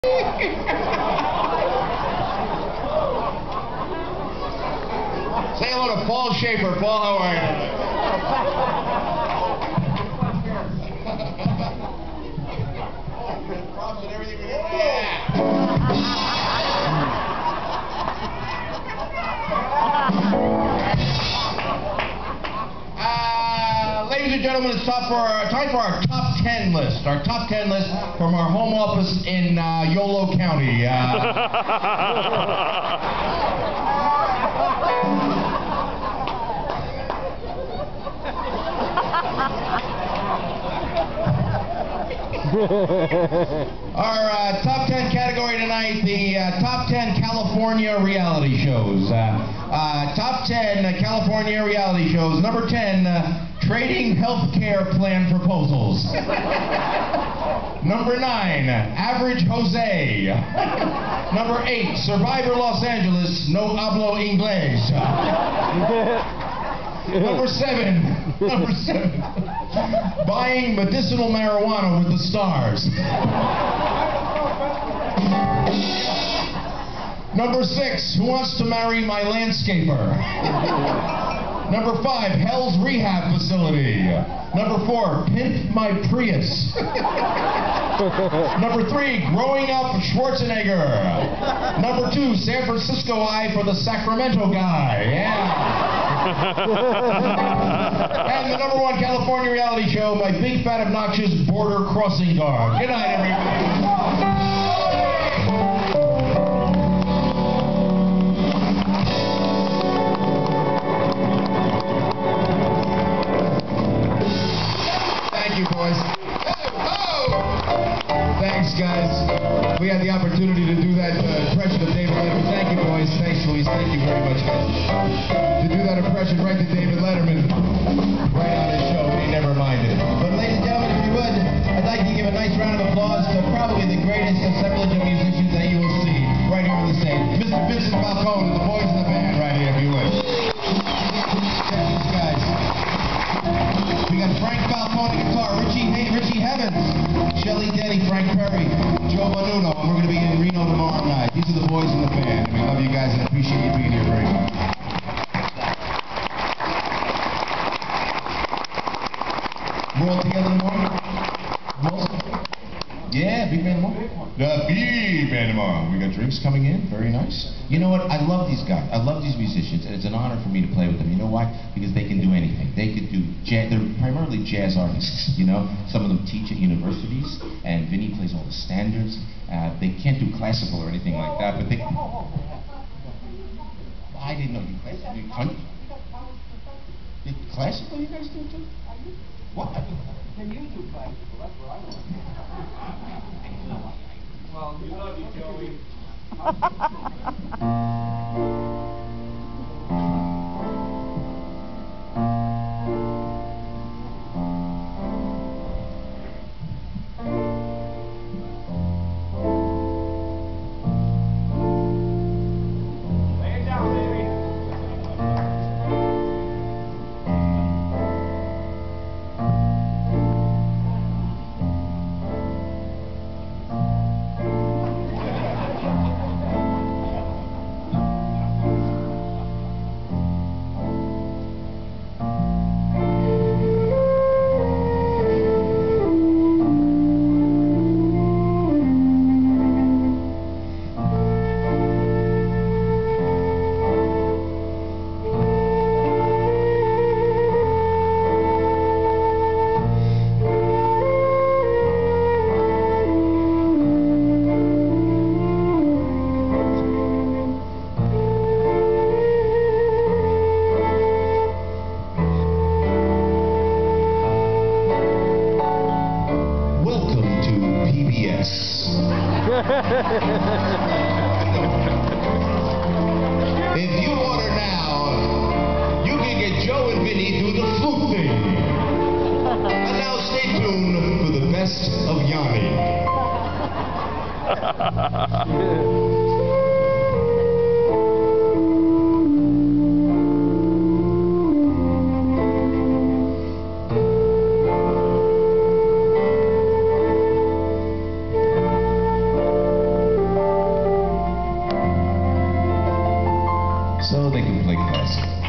Say hello to Paul Schaefer. Paul, how are you? Props and everything. Yeah. Ladies and gentlemen, it's time for our top 10 list. Our top 10 list from our home office in Yolo County. Our top 10 category tonight, the top 10 California reality shows. Top 10 California reality shows. Number 10, trading health care plan proposals. Number 9, Average Jose. Number 8, Survivor Los Angeles, No Hablo Inglés. Number 7, buying medicinal marijuana with the stars. Number 6, Who Wants to Marry My Landscaper? Number 5, Hell's Rehab Facility. Number 4, Pimp My Prius. Number 3, Growing Up Schwarzenegger. Number 2, San Francisco Eye for the Sacramento Guy. Yeah. And the number 1 California reality show, My Big Fat Obnoxious Border Crossing Guard. Good night, everybody. Boys. Thanks, guys. We had the opportunity to do that impression of David Letterman. Thank you, boys. Thanks, Louise. Thank you very much, guys. To do that impression right to David Letterman, right on his show, he never minded. But, ladies and gentlemen, if you would, I'd like to give a nice round of applause to probably the greatest assemblage of musicians that you will see right here on the stage. Mr. Vincent Falcone and the boys in the band right here, if you would. Check these guys. We got Frank Falcone guitar, Richie Heavens, Shelly Denny, Frank Perry, Joe Bonuno, and we're going to be in Reno tomorrow night. These are the boys in the band, and we love you guys and appreciate you being here very much. We're all together tomorrow? Yeah, big band tomorrow. The big band tomorrow. We got drinks coming in, very nice. You know what? I love these guys. I love these musicians, and it's an honor for me to play with them. You know why? Because they can do anything. They could do jazz. They're primarily jazz artists. You know, some of them teach at universities, and Vinny plays all the standards. They can't do classical or anything like that, but they. I didn't know you played country. Classical, you guys do too? What? Can you do classical? That's what I want. Well, we love you, Joey. Lay it down, baby. If you order now, you can get Joe and Vinny do the flute thing. And now stay tuned for the best of Yanni. so they can play classical.